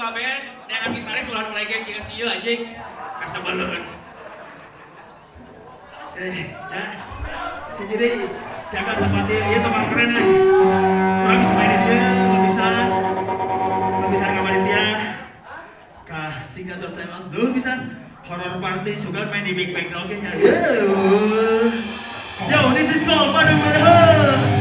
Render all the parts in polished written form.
boga band, dengan gitaris ulah melegeng jeung si ieu anjing. Kasebeleun. Ya. Jadi jaga tempat ieu tempat keren euy. Urang bisa main di dieu, bisa kamaritia. Kah signature tema duh bisa horror party sugar main di big bang oke nya. Yo, this is called Bandung Brotherhood.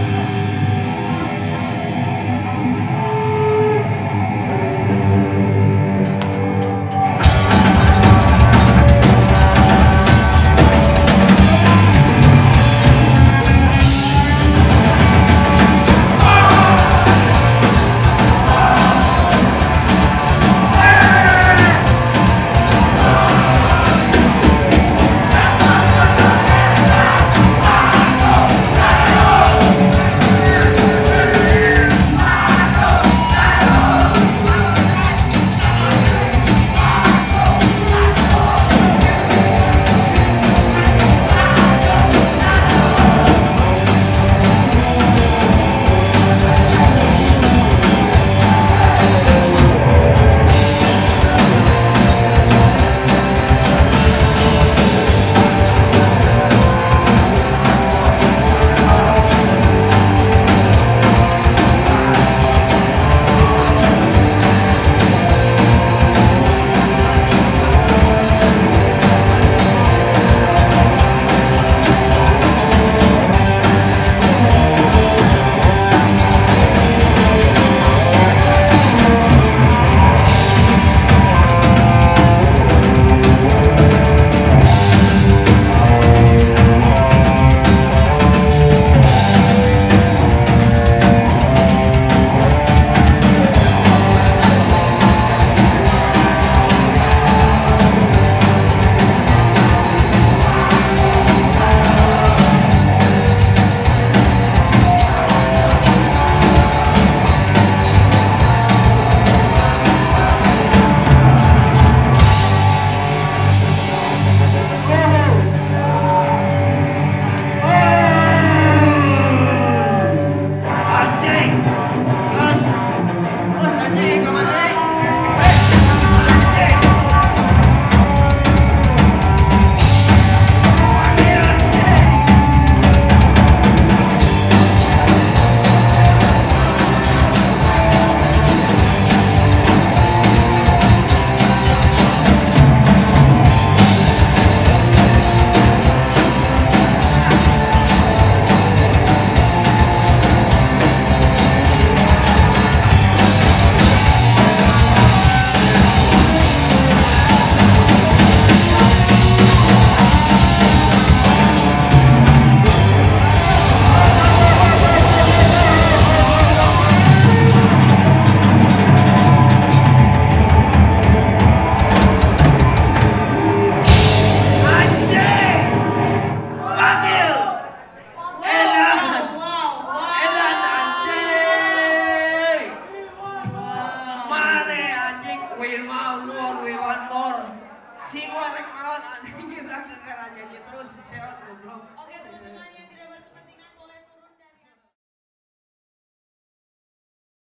Si goreng maut anjing kita ke kerajaan terus seot goblok. Oke, teman-teman yang